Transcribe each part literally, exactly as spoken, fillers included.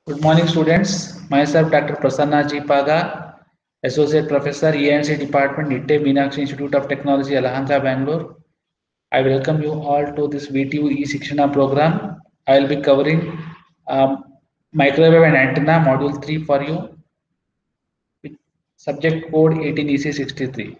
Good morning, students. Myself, Doctor Prasanna G. Paga, Associate Professor, E N C Department, Nitte Meenakshi Institute of Technology, Yelahanka, Bangalore. I welcome you all to this V T U e-Shikshana program. I will be covering um, microwave and antenna module three for you with subject code eighteen E C sixty-three.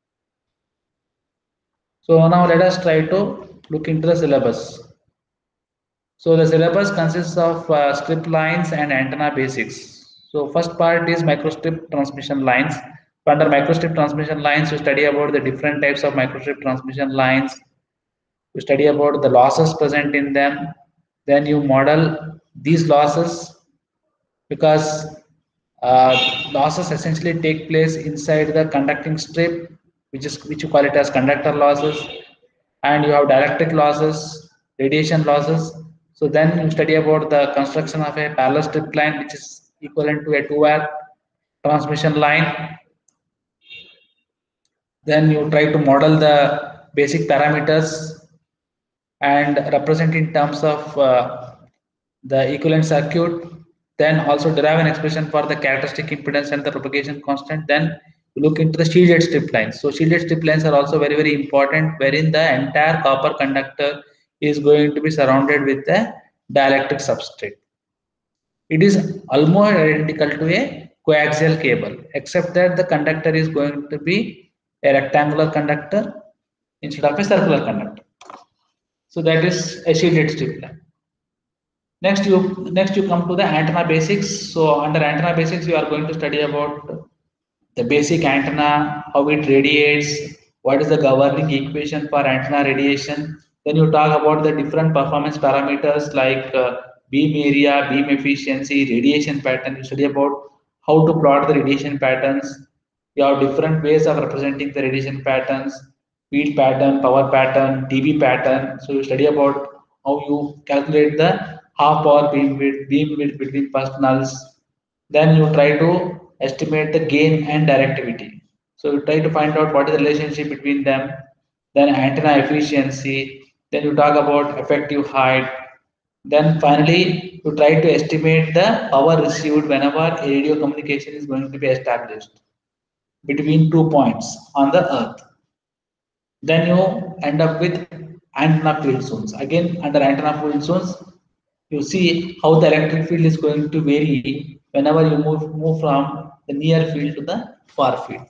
So now let us try to look into the syllabus. So the syllabus consists of uh, strip lines and antenna basics. So first part is microstrip transmission lines. Under microstrip transmission lines, you study about the different types of microstrip transmission lines. You study about the losses present in them. Then you model these losses because uh, losses essentially take place inside the conducting strip, which is which you call it as conductor losses, and you have dielectric losses, radiation losses. So then you study about the construction of a parallel strip line, which is equivalent to a two-wire transmission line. Then you try to model the basic parameters and represent in terms of uh, the equivalent circuit. Then also derive an expression for the characteristic impedance and the propagation constant. Then you look into the shielded strip lines. So shielded strip lines are also very very important, wherein the entire copper conductor is going to be surrounded with a dielectric substrate. It is almost identical to a coaxial cable, except that the conductor is going to be a rectangular conductor instead of a circular conductor. So that is a shielded strip line. Next you next you come to the antenna basics. So under antenna basics, you are going to study about the basic antenna, how it radiates, what is the governing equation for antenna radiation. Then you talk about the different performance parameters like uh, beam area, beam efficiency, radiation pattern. You study about how to plot the radiation patterns. You have different ways of representing the radiation patterns, field pattern, power pattern, D B pattern. So you study about how you calculate the half power beam width, beam width between first nulls. Then you try to estimate the gain and directivity. So you try to find out what is the relationship between them. Then antenna efficiency. Then you talk about effective height. Then finally you try to estimate the power received whenever a radio communication is going to be established between two points on the earth. Then you end up with antenna field zones. Again, under antenna field zones, you see how the electric field is going to vary whenever you move, move from the near field to the far field.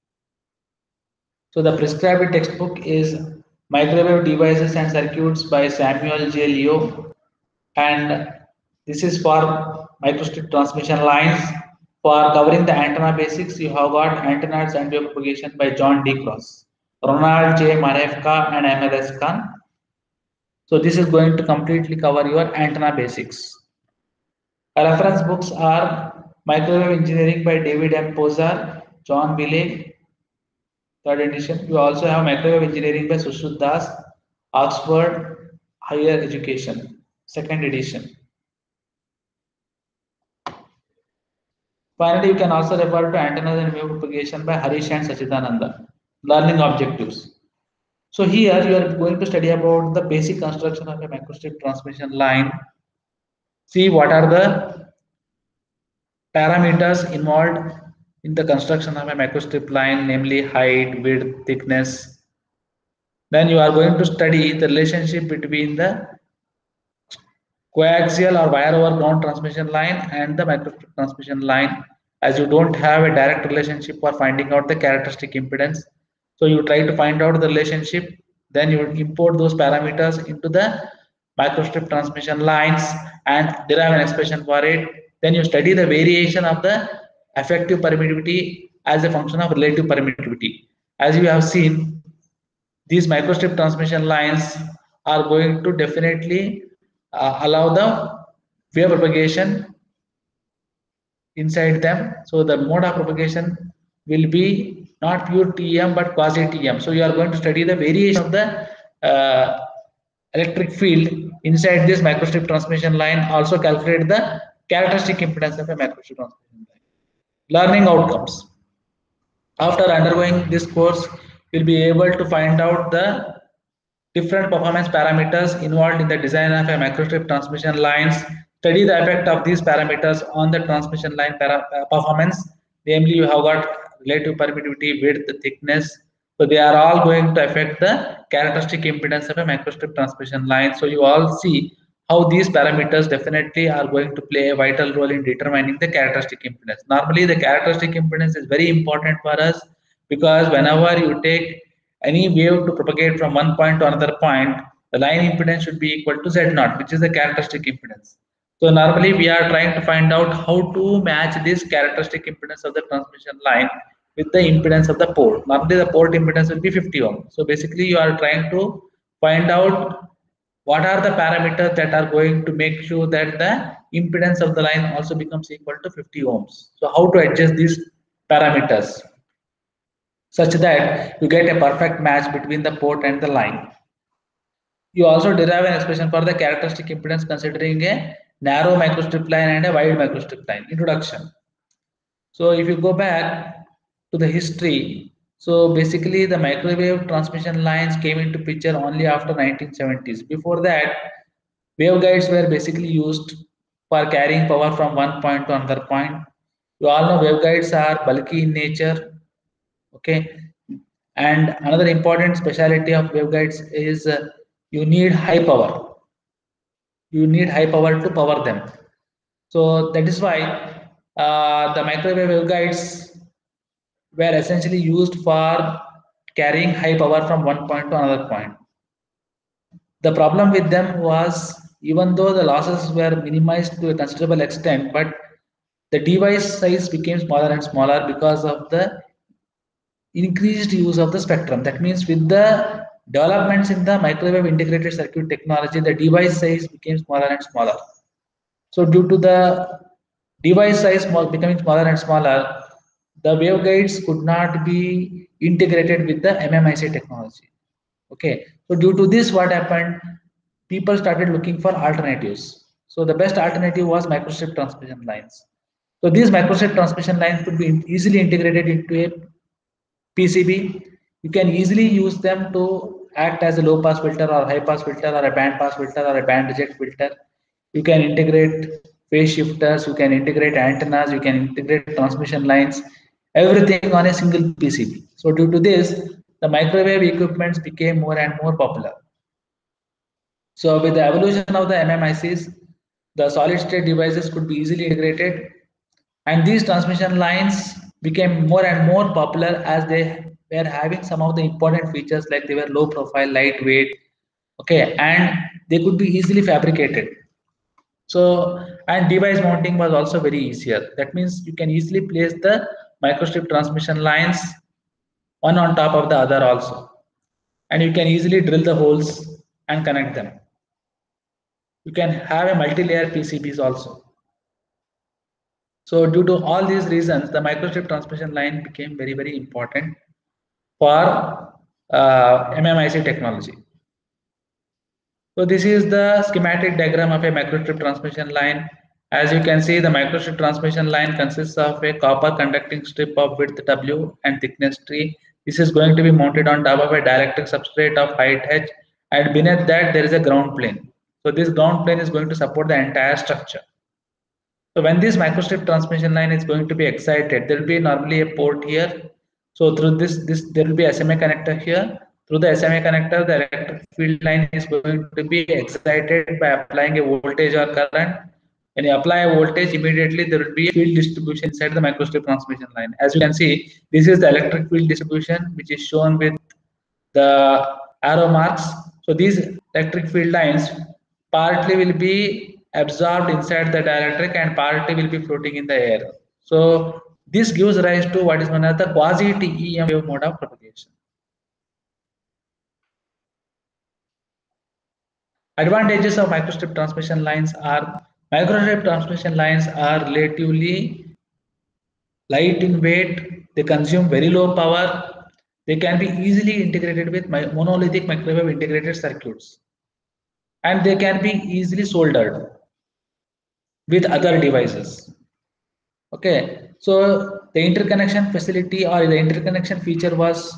So the prescribed textbook is Microwave Devices and Circuits by Samuel J. Leo, and this is for microstrip transmission lines. For covering the antenna basics, you have got Antennas and Wave Propagation by John D. Cross, Ronald J. Marevka, and Ahmed S. Khan. So this is going to completely cover your antenna basics. Reference books are Microwave Engineering by David M. Pozar, John Willey, third edition. You also have Microwave Engineering by Sushruth Das, Oxford Higher Education, second edition. Finally, you can also refer to Antennas and Wave Propagation by Harish and Sachidananda, Learning Objectives. So here you are going to study about the basic construction of a microstrip transmission line. See what are the parameters involved in the construction of a microstrip line, namely height, width, thickness. Then you are going to study the relationship between the coaxial or wire over ground transmission line and the microstrip transmission line, as you don't have a direct relationship for finding out the characteristic impedance. So you try to find out the relationship, then you import those parameters into the microstrip transmission lines and derive an expression for it. Then you study the variation of the effective permittivity as a function of relative permittivity. As you have seen, these microstrip transmission lines are going to definitely uh, allow the wave propagation inside them. So the mode of propagation will be not pure T M but quasi T M. So you are going to study the variation of the uh, electric field inside this microstrip transmission line. Also calculate the characteristic impedance of a microstrip transmission line. Learning outcomes. After undergoing this course, you'll be able to find out the different performance parameters involved in the design of a microstrip transmission lines. study the effect of these parameters on the transmission line performance. Namely, you have got relative permittivity, width, thickness. So they are all going to affect the characteristic impedance of a microstrip transmission line. So you all see how these parameters definitely are going to play a vital role in determining the characteristic impedance. Normally, the characteristic impedance is very important for us because whenever you take any wave to propagate from one point to another point, the line impedance should be equal to Z naught, which is the characteristic impedance. So normally we are trying to find out how to match this characteristic impedance of the transmission line with the impedance of the port. Normally the port impedance will be fifty ohm. So basically you are trying to find out what are the parameters that are going to make sure that the impedance of the line also becomes equal to fifty ohms. So how to adjust these parameters such that you get a perfect match between the port and the line. You also derive an expression for the characteristic impedance considering a narrow microstrip line and a wide microstrip line. Introduction. So if you go back to the history, so basically the microwave transmission lines came into picture only after nineteen seventies. Before that, waveguides were basically used for carrying power from one point to another point. You all know waveguides are bulky in nature. Okay, and another important speciality of waveguides is uh, you need high power. You need high power to power them. So that is why uh, the microwave waveguides were essentially used for carrying high power from one point to another point. The problem with them was even though the losses were minimized to a considerable extent, but the device size became smaller and smaller because of the increased use of the spectrum. That means with the developments in the microwave integrated circuit technology, the device size became smaller and smaller. So due to the device size becoming smaller and smaller, the waveguides could not be integrated with the M M I C technology. Okay, so due to this, what happened? People started looking for alternatives. So the best alternative was microstrip transmission lines. So these microstrip transmission lines could be easily integrated into a P C B. You can easily use them to act as a low pass filter or high pass filter or a band pass filter or a band reject filter. You can integrate phase shifters, you can integrate antennas, you can integrate transmission lines, everything on a single P C B. So due to this, the microwave equipments became more and more popular. So with the evolution of the M M I Cs, the solid state devices could be easily integrated, and these transmission lines became more and more popular as they were having some of the important features like they were low profile, lightweight, okay, and they could be easily fabricated. So, and device mounting was also very easier. That means you can easily place the microstrip transmission lines one on top of the other also, and you can easily drill the holes and connect them. You can have a multi-layer P C Bs also. So due to all these reasons, the microstrip transmission line became very, very important for uh, M M I C technology. So this is the schematic diagram of a microstrip transmission line. As you can see, the microstrip transmission line consists of a copper conducting strip of width W and thickness three. This is going to be mounted on top of a dielectric substrate of height H, and beneath that there is a ground plane. So this ground plane is going to support the entire structure. So when this microstrip transmission line is going to be excited, there will be normally a port here. So through this, this there will be S M A connector here. Through the S M A connector, the electric field line is going to be excited by applying a voltage or current. When you apply a voltage, immediately there will be a field distribution inside the microstrip transmission line. As you can see, this is the electric field distribution, which is shown with the arrow marks. So these electric field lines partly will be absorbed inside the dielectric and partly will be floating in the air. So this gives rise to what is known as the quasi-T E M wave mode of propagation. Advantages of microstrip transmission lines are microstrip transmission lines are relatively light in weight, they consume very low power, they can be easily integrated with monolithic microwave integrated circuits, and they can be easily soldered with other devices. Okay, so the interconnection facility or the interconnection feature was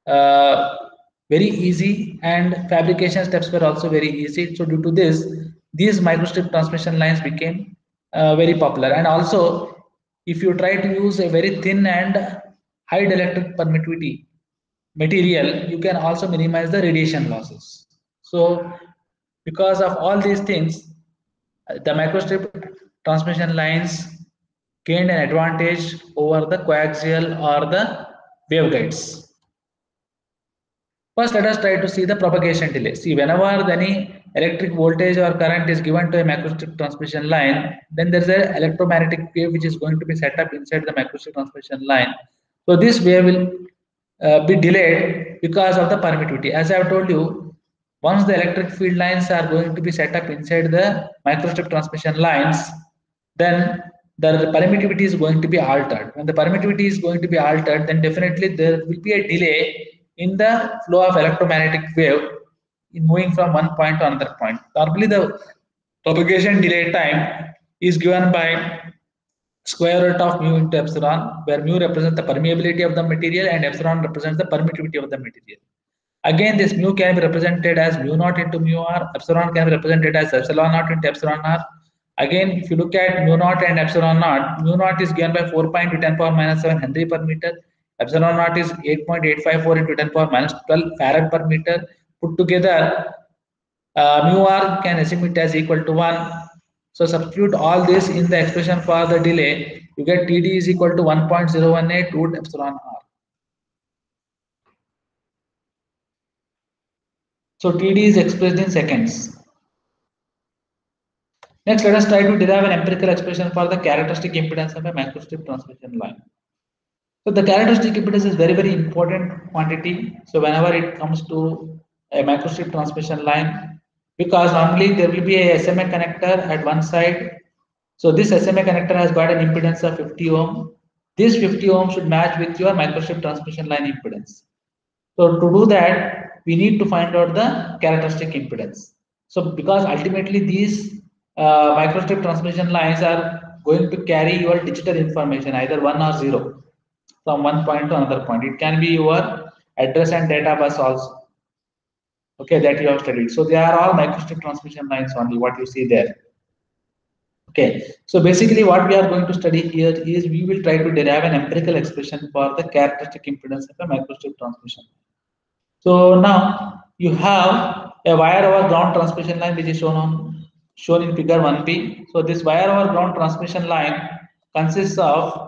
uh, very easy, and fabrication steps were also very easy. So due to this, these microstrip transmission lines became uh, very popular. And also, if you try to use a very thin and high dielectric permittivity material, you can also minimize the radiation losses. So because of all these things, the microstrip transmission lines gained an advantage over the coaxial or the waveguides. First, let us try to see the propagation delay. See, whenever any electric voltage or current is given to a microstrip transmission line, then there is an electromagnetic wave which is going to be set up inside the microstrip transmission line. So this wave will uh, be delayed because of the permittivity. As I have told you, once the electric field lines are going to be set up inside the microstrip transmission lines, then the permittivity is going to be altered. When the permittivity is going to be altered, then definitely there will be a delay in the flow of electromagnetic wave in moving from one point to another point. Normally, the propagation delay time is given by square root of mu into epsilon, where mu represents the permeability of the material and epsilon represents the permittivity of the material. Again, this mu can be represented as mu naught into mu r, epsilon can be represented as epsilon naught into epsilon r. Again, if you look at mu naught and epsilon naught, mu naught is given by four point two ten power minus seven Henry per meter, epsilon naught is eight point eight five four into ten power minus twelve Farad per meter. Put together, uh, mu r can assume it as equal to one. So substitute all this in the expression for the delay, you get T D is equal to one point zero one eight root epsilon r. So T D is expressed in seconds. Next, let us try to derive an empirical expression for the characteristic impedance of a microstrip transmission line. So the characteristic impedance is very, very important quantity. So whenever it comes to a microstrip transmission line, because normally there will be a S M A connector at one side. So this S M A connector has got an impedance of fifty ohm. This fifty ohm should match with your microstrip transmission line impedance. So to do that, we need to find out the characteristic impedance. So because ultimately these uh, microstrip transmission lines are going to carry your digital information, either one or zero, from one point to another point. It can be your address and data bus also, okay, that you have studied. So they are all microstrip transmission lines only, what you see there. Okay, so basically what we are going to study here is we will try to derive an empirical expression for the characteristic impedance of a microstrip transmission. So now you have a wire over ground transmission line which is shown on shown in figure one B. So this wire over ground transmission line consists of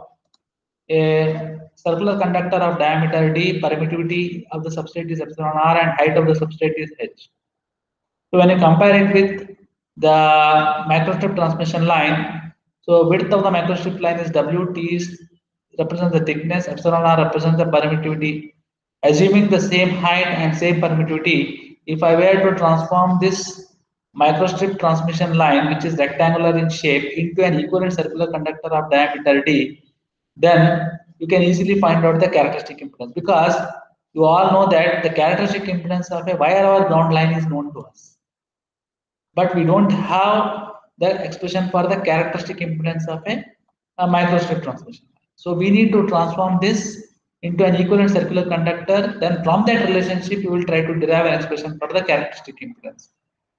a circular conductor of diameter d, permittivity of the substrate is epsilon r, and height of the substrate is h. So when you compare it with the microstrip transmission line, so width of the microstrip line is W, T is represents the thickness, epsilon r represents the permittivity. Assuming the same height and same permittivity, if I were to transform this microstrip transmission line, which is rectangular in shape, into an equivalent circular conductor of diameter d, then you can easily find out the characteristic impedance, because you all know that the characteristic impedance of a wire over ground line is known to us, but we don't have the expression for the characteristic impedance of a, a microstrip transmission line. So we need to transform this into an equivalent circular conductor. Then from that relationship, you will try to derive an expression for the characteristic impedance.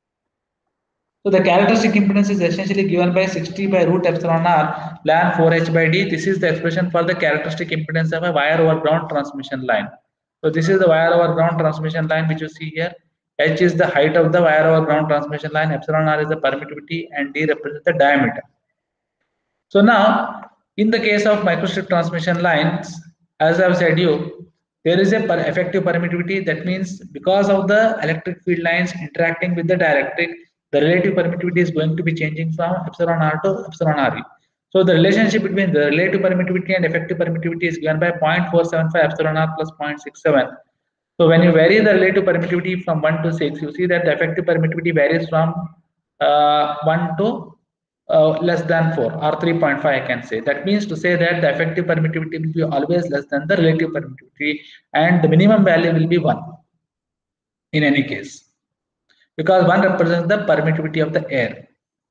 So the characteristic impedance is essentially given by sixty by root epsilon r ln four h by d. This is the expression for the characteristic impedance of a wire over ground transmission line. So this is the wire over ground transmission line which you see here. H is the height of the wire over ground transmission line, epsilon r is the permittivity, and d represents the diameter. So now, in the case of microstrip transmission lines, as I have said you, there is a per effective permittivity. That means because of the electric field lines interacting with the dielectric, the relative permittivity is going to be changing from epsilon r to epsilon re. So the relationship between the relative permittivity and effective permittivity is given by zero point four seven five epsilon r plus zero point six seven. So when you vary the relative permittivity from one to six, you see that the effective permittivity varies from uh, one to uh, less than four, or three point five, I can say. That means to say that the effective permittivity will be always less than the relative permittivity, and the minimum value will be one in any case, because one represents the permittivity of the air.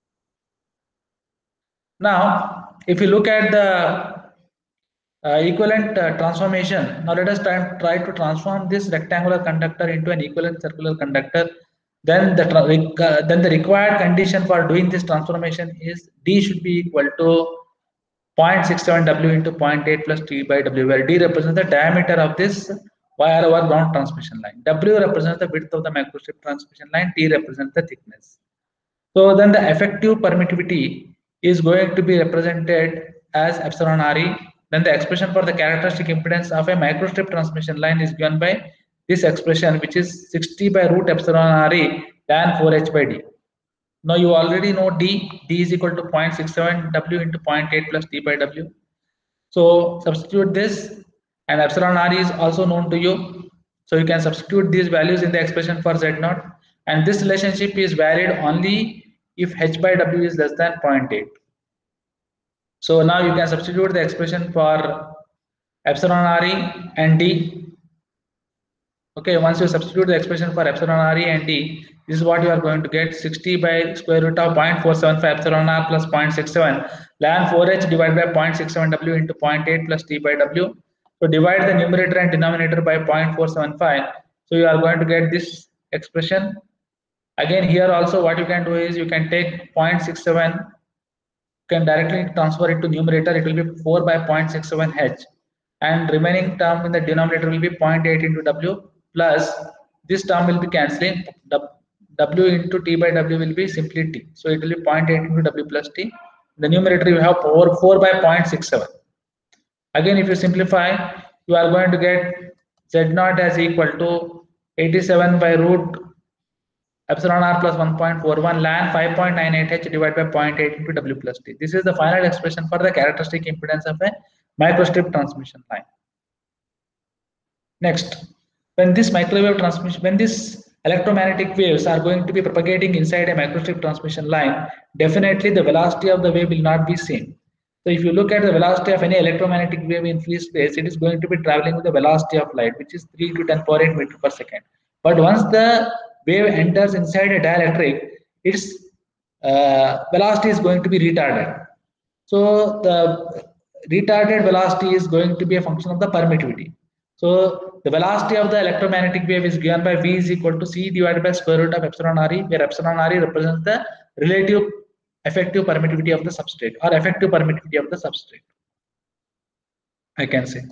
Now, if you look at the uh, equivalent uh, transformation, now let us try, try to transform this rectangular conductor into an equivalent circular conductor. then the uh, then the required condition for doing this transformation is D should be equal to zero point six seven W into zero point eight plus T by W, where D represents the diameter of this wire over ground transmission line, W represents the width of the microstrip transmission line, T represents the thickness. So then the effective permittivity is going to be represented as epsilon Re. Then the expression for the characteristic impedance of a microstrip transmission line is given by this expression, which is sixty by root epsilon Re tan four H by D. Now you already know D. D is equal to zero point six seven W into zero point eight plus T by W. So substitute this, and epsilon Re is also known to you. So you can substitute these values in the expression for Z naught. And this relationship is valid only if H by W is less than zero point eight. So now you can substitute the expression for epsilon Re and D. Okay, once you substitute the expression for epsilon Re and D, this is what you are going to get: sixty by square root of zero point four seven five epsilon R plus zero point six seven ln four H divided by zero point six seven W into zero point eight plus T by W. So divide the numerator and denominator by zero point four seven five. So you are going to get this expression. Again, here also what you can do is you can take zero point six seven, can directly transfer it to numerator. It will be four by zero point six seven H, and remaining term in the denominator will be zero point eight into W, plus this term will be cancelling. W into T by W will be simply T. So it will be zero point eight into W plus T. The numerator you have four, four by zero point six seven. Again, if you simplify, you are going to get Z naught as equal to eighty-seven by root epsilon R plus one point four one ln five point nine eight H divided by zero point eight into W plus T. This is the final expression for the characteristic impedance of a microstrip transmission line. Next, when this microwave transmission, when this electromagnetic waves are going to be propagating inside a microstrip transmission line, definitely the velocity of the wave will not be same. So if you look at the velocity of any electromagnetic wave in free space, it is going to be traveling with the velocity of light, which is three to ten power eight meter per second. But once the wave enters inside a dielectric, its uh, velocity is going to be retarded. So the retarded velocity is going to be a function of the permittivity. So the velocity of the electromagnetic wave is given by V is equal to C divided by square root of epsilon Re, where epsilon Re represents the relative effective permittivity of the substrate, or effective permittivity of the substrate, I can say.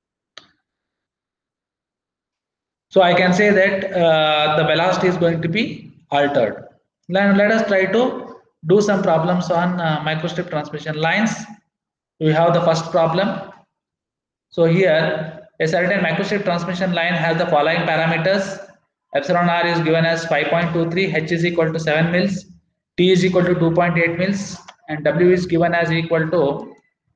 So I can say that uh, the velocity is going to be altered. Let, let us try to do some problems on uh, microstrip transmission lines. We have the first problem. So here, a certain microstrip transmission line has the following parameters. Epsilon R is given as five point two three, H is equal to seven mils, T is equal to two point eight mils, and W is given as equal to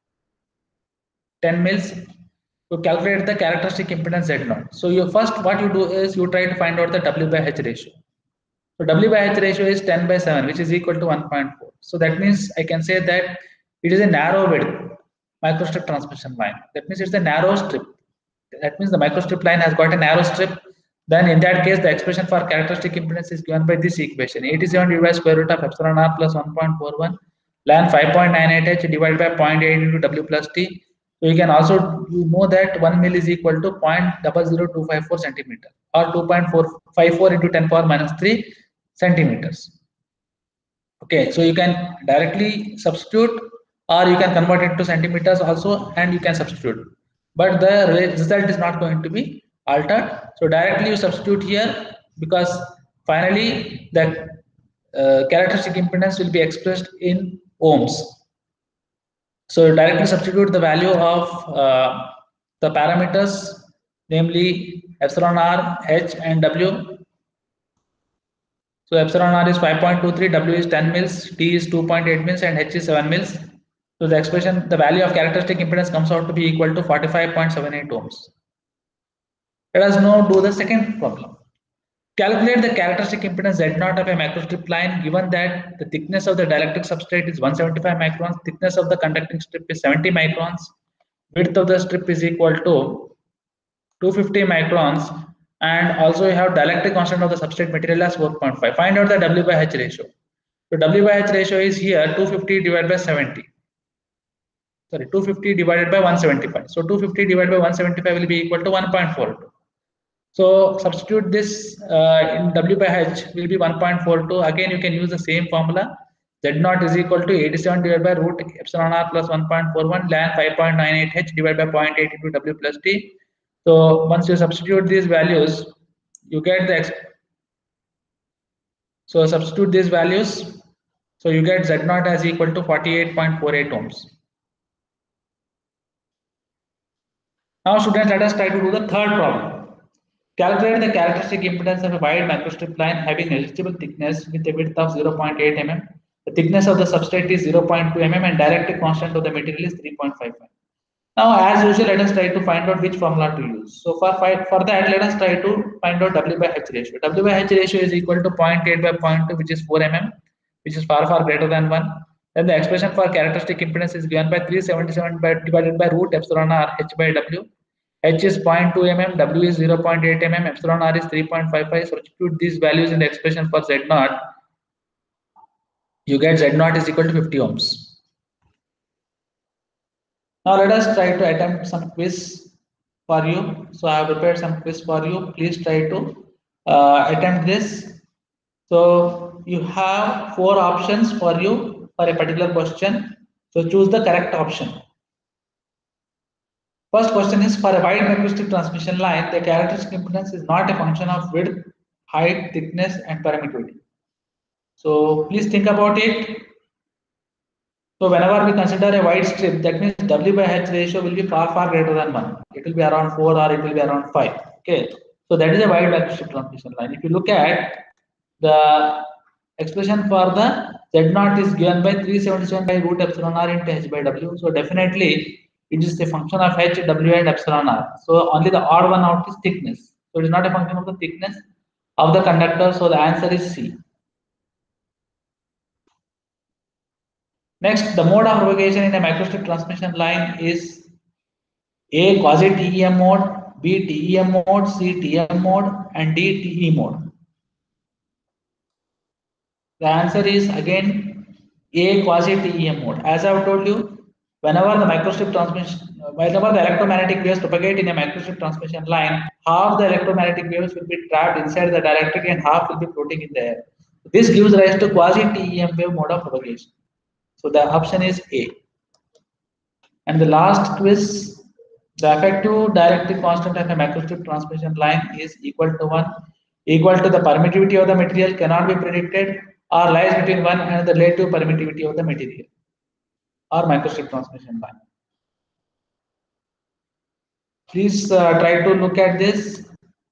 ten mils. To calculate the characteristic impedance Z naught. So you first what you do is you try to find out the W by H ratio. So W by H ratio is ten by seven, which is equal to one point four. So that means I can say that it is a narrow width microstrip transmission line. That means it's a narrow strip. That means the microstrip line has got a narrow strip. Then in that case, the expression for characteristic impedance is given by this equation: eighty-seven divided by square root of epsilon R plus one point four one ln five point nine eight H divided by zero point eight into W plus T. So you can also, you know that one mil is equal to zero point zero zero two five four centimeter, or two point four five four into ten power minus three centimeters. Okay, so you can directly substitute, or you can convert it to centimeters also, and you can substitute. But the result is not going to be altered. So directly you substitute here, because finally the uh, characteristic impedance will be expressed in ohms. So directly substitute the value of uh, the parameters, namely epsilon R, H, and W. So epsilon R is five point two three, W is ten mils, T is two point eight mils, and H is seven mils. So the expression, the value of characteristic impedance comes out to be equal to forty-five point seven eight ohms. Let us now do the second problem. Calculate the characteristic impedance Z naught of a microstrip line, given that the thickness of the dielectric substrate is one hundred seventy-five microns, thickness of the conducting strip is seventy microns, width of the strip is equal to two hundred fifty microns, and also you have dielectric constant of the substrate material as four point five. Find out the W by H ratio. So W by H ratio is here two hundred fifty divided by seventy. Sorry, two hundred fifty divided by one hundred seventy-five. So two hundred fifty divided by one hundred seventy-five will be equal to one point four two. So substitute this uh, in W by H will be one point four two. Again, you can use the same formula. Z naught is equal to eighty-seven divided by root epsilon r plus one point four one ln five point nine eight h divided by zero point eight into W plus T. So once you substitute these values, you get the exp so substitute these values. So you get Z naught as equal to forty-eight point four eight ohms. Now students, let us try to do the third problem. Calculate the characteristic impedance of a wide microstrip line having negligible thickness with a width of zero point eight millimeters. The thickness of the substrate is zero point two millimeters and dielectric constant of the material is three point five five. Now, as usual, let us try to find out which formula to use. So for, for that, let us try to find out W by H ratio. W by H ratio is equal to zero point eight by zero point two, which is four millimeters, which is far, far greater than one. Then the expression for characteristic impedance is given by three seventy-seven by, divided by root epsilon r H by W. H is zero point two millimeters, W is zero point eight millimeters, epsilon r is three point five five. Substitute these values in the expression for Z naught. You get Z naught is equal to fifty ohms. Now let us try to attempt some quiz for you. So I have prepared some quiz for you. Please try to uh, attempt this. So you have four options for you for a particular question. So choose the correct option. First question is, for a wide microstrip transmission line, the characteristic impedance is not a function of width, height, thickness, and permittivity. So please think about it. So whenever we consider a wide strip, that means W by H ratio will be far, far greater than one. It will be around four or it will be around five. Okay. So that is a wide microstrip transmission line. If you look at the expression for the Z naught is given by three seventy-seven by root epsilon r into H by W. So definitely it is a function of H, W and epsilon r. So only the odd one out is thickness. So it is not a function of the thickness of the conductor. So the answer is C. Next, the mode of propagation in a microstrip transmission line is A, quasi T E M mode, B, T E M mode, C, T M mode, and D, T E mode. The answer is again A, quasi T E M mode. As I have told you, whenever the microstrip transmission, whenever the electromagnetic waves propagate in a microstrip transmission line, half the electromagnetic waves will be trapped inside the dielectric and half will be floating in the air. This gives rise to quasi T E M wave mode of propagation. So the option is A. And the last quiz, the effective dielectric constant of a microstrip transmission line is equal to one, equal to the permittivity of the material cannot be predicted, or lies between one and the relative permittivity of the material or microstrip transmission line. Please uh, try to look at this.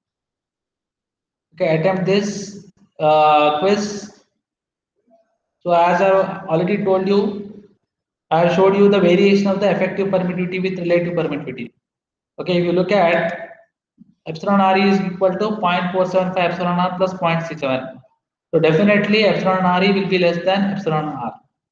Okay, attempt this uh, quiz. So as I already told you, I showed you the variation of the effective permittivity with relative permittivity. Okay, if you look at epsilon r is equal to zero point four seven five epsilon r plus zero point six seven. So definitely epsilon r will be less than epsilon r.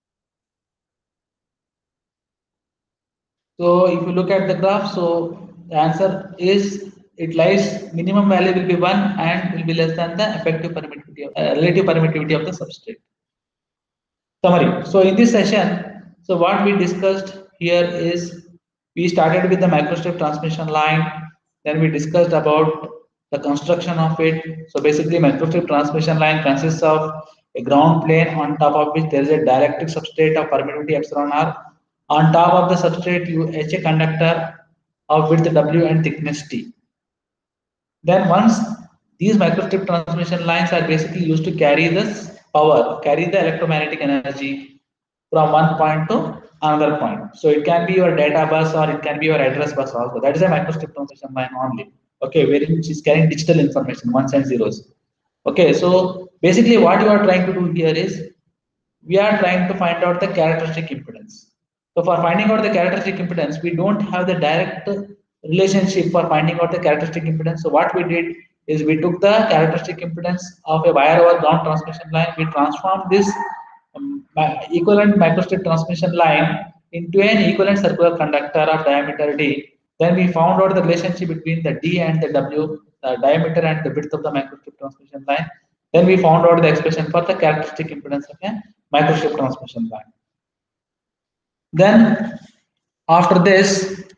So if you look at the graph, so the answer is it lies minimum value will be one and will be less than the effective permittivity of, uh, relative permittivity of the substrate. Summary. So in this session, so what we discussed here is we started with the microstrip transmission line, then we discussed about the construction of it. So basically microstrip transmission line consists of a ground plane on top of which there is a dielectric substrate of permittivity epsilon r. On top of the substrate you etch a conductor of width W and thickness T. Then once these microstrip transmission lines are basically used to carry this power, carry the electromagnetic energy from one point to another point. So it can be your data bus or it can be your address bus also. That is a microstrip transmission line only. Okay, wherein which is carrying digital information, ones and zeros. Okay, so basically what you are trying to do here is we are trying to find out the characteristic impedance. So for finding out the characteristic impedance, we don't have the direct relationship for finding out the characteristic impedance. So what we did is we took the characteristic impedance of a wire over ground transmission line, we transformed this um, equivalent microstrip transmission line into an equivalent circular conductor of diameter D. Then we found out the relationship between the D and the W, the diameter and the width of the microstrip transmission line. Then we found out the expression for the characteristic impedance of a microstrip transmission line. Then after this,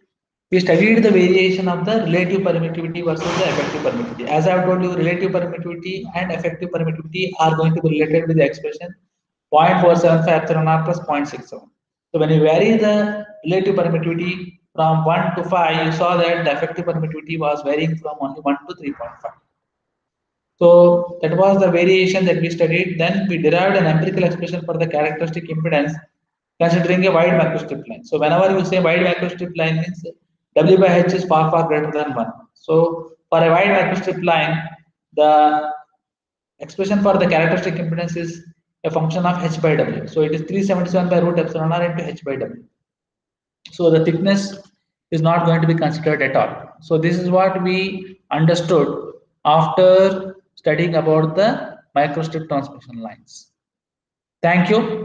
we studied the variation of the relative permittivity versus the effective permittivity. As I have told you, relative permittivity and effective permittivity are going to be related with the expression zero point four seven five epsilon r plus zero point six seven. So when you vary the relative permittivity from one to five, you saw that the effective permittivity was varying from only one to three point five. So that was the variation that we studied. Then we derived an empirical expression for the characteristic impedance considering a wide macrostrip line. So whenever you say wide macrostrip line means W by H is far far greater than one. So for a wide macrostrip line, the expression for the characteristic impedance is a function of H by W. So it is three seventy-seven by root epsilon r into H by W. So the thickness is not going to be considered at all. So this is what we understood after studying about the microstrip transmission lines. Thank you.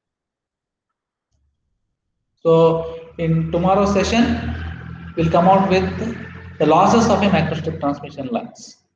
So in tomorrow's session, we'll come out with the losses of a microstrip transmission lines.